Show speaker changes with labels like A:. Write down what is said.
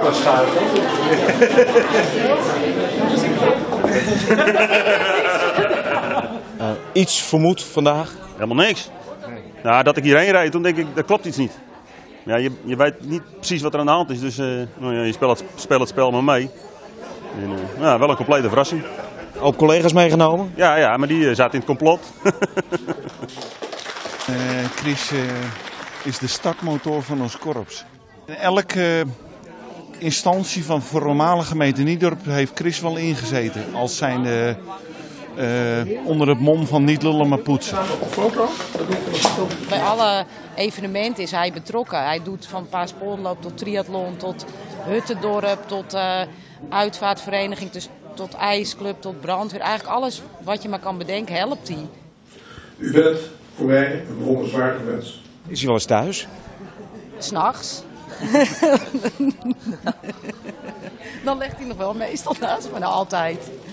A: maar schuiven.
B: Iets vermoed vandaag?
C: Helemaal niks. Nou, dat ik hierheen rijd, toen denk ik, dat klopt iets niet. Ja, je weet niet precies wat er aan de hand is, dus nou ja, je speelt het spel maar mee. En, nou, wel een complete verrassing.
B: Ook collega's meegenomen?
C: Ja, maar die zaten in het complot.
D: Chris is de startmotor van ons korps. In elke instantie van voormalige gemeente Niedorp heeft Chris wel ingezeten. Als zijnde onder het mom van niet lullen maar poetsen.
E: Bij alle evenementen is hij betrokken. Hij doet van paarspoorloop tot triathlon, tot huttendorp, tot uitvaartvereniging, tot ijsclub, tot brandweer. Eigenlijk alles wat je maar kan bedenken, helpt hij.
A: U bent voor mij een bewonderenswaardig mens.
B: Is hij wel eens thuis?
E: 'S Nachts. Dan legt hij nog wel meestal naast me, nou altijd.